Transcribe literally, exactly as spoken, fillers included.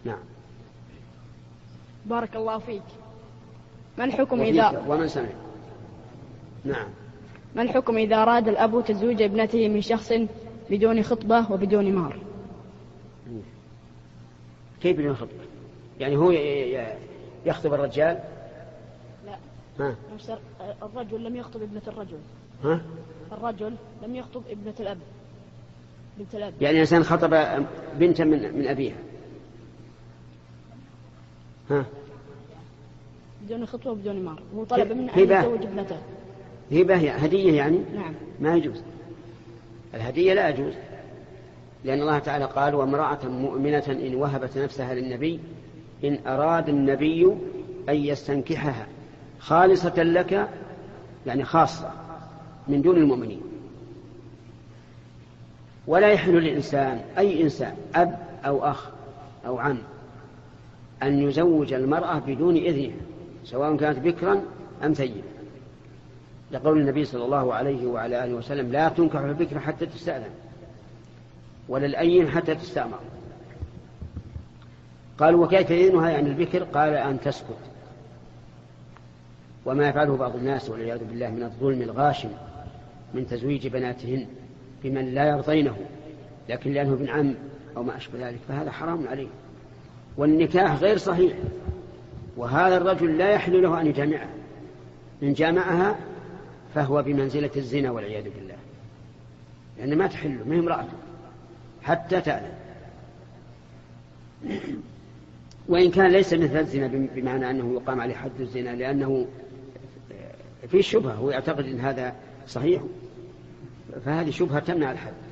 نعم. بارك الله فيك. ما الحكم إذا ومن سمع. نعم. ما الحكم إذا أراد الأب تزويج ابنته من شخص بدون خطبة وبدون مهر؟ كيف بدون خطبة؟ يعني هو يخطب الرجال؟ لا. ها؟ الرجل لم يخطب ابنة الرجل. ها؟ الرجل لم يخطب ابنة الأب. بنت الأب. يعني إنسان خطب بنتا من من أبيها. ها؟ بدون خطبة وبدون مهر. هو طلب من أن يتزوج ابنته. هبة هدية يعني؟ نعم. ما يجوز. الهدية لا يجوز، لأن الله تعالى قال: وامرأة مؤمنة إن وهبت نفسها للنبي إن أراد النبي أن يستنكحها خالصة لك، يعني خاصة من دون المؤمنين. ولا يحل للإنسان، أي إنسان، أب أو أخ أو عم، أن يزوج المرأة بدون إذنها، سواء كانت بكرا أم ثيبا، لقول النبي صلى الله عليه وعلى آله وسلم: لا تنكح البكر حتى تستأذن، ولا الأيم حتى تستأمر. قالوا: وكيف إذنها يعني البكر؟ قال: أن تسكت. وما يفعله بعض الناس والعياذ بالله من الظلم الغاشم من تزويج بناتهن بمن لا يرضينه، لكن لأنه ابن عم أو ما أشبه ذلك، فهذا حرام عليه، والنكاح غير صحيح، وهذا الرجل لا يحل له أن يجامعها، إن جامعها فهو بمنزلة الزنا والعياذ بالله، لأن ما تحله، ما هي امرأته حتى تأذن. وإن كان ليس مثل الزنا بمعنى أنه يقام عليه حد الزنا، لأنه في شبهة، هو يعتقد أن هذا صحيح، فهذه شبهة تمنع الحد.